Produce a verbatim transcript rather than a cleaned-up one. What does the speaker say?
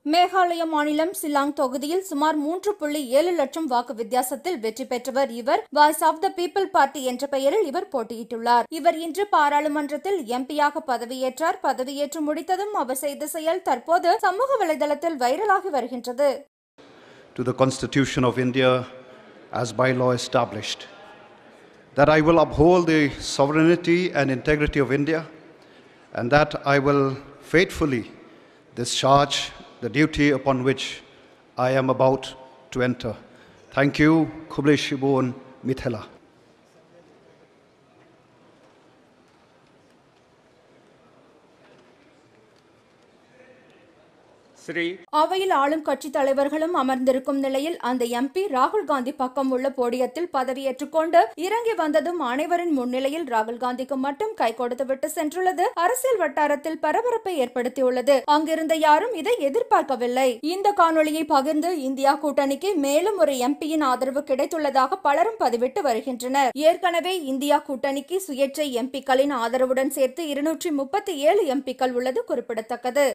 மேகாலய மாநிலம் சில்லாங் தொகுதியில் சுமார் மூன்று புள்ளி ஏழு லட்சம் வாக்கு வித்தியாசத்தில் வெற்றி பெற்றவர் இவர். Voice of the people party என்ற பெயரில் இவர் போட்டியிட்டுள்ளார். இவர் இன்று பாராளுமன்றத்தில் எம்பியாக பதவியேற்றார். பதவியேற்று முடித்ததும் அவர் செய்த செயல் தற்போது சமூக வலைதளத்தில் வைரலாகி வருகின்றது. To the Constitution of India as by law established, that I will uphold the sovereignty and integrity of India, and that I will faithfully discharge the duty upon which I am about to enter. Thank you, Kublai Shibun Mithila. அவையில் ஆளும் கட்சி தலைவர்களும் அமர்ந்திருக்கும் நிலையில் அந்த MP ராகுல் காந்தி பக்கம் உள்ள போடியத்தில் பதவியேற்றுக் கொண்டு இறங்கி வந்ததும் அனைவரின் முன்னிலையில் ராகுல் காந்திக்கு மட்டும் கை கொடுத்துவிட்டு சென்றுள்ளது அரசியல் வட்டாரத்தில் பரபரப்பை ஏற்படுத்தியுள்ளது. அங்கிருந்த யாரும் இதை எதிர்பார்க்கவில்லை. இந்த காணொலியை பகிர்ந்து இந்தியா கூட்டணிக்கு மேலும் ஒரு எம்பியின் ஆதரவு கிடைத்துள்ளதாக பலரும் பதிவிட்டு வருகின்றனர். ஏற்கனவே இந்தியா கூட்டணிக்கு சுயேட்சை எம்பிக்களின் ஆதரவுடன் சேர்த்து இருநூற்றி முப்பத்தி ஏழு எம்பிக்கள் உள்ளது குறிப்பிடத்தக்கது.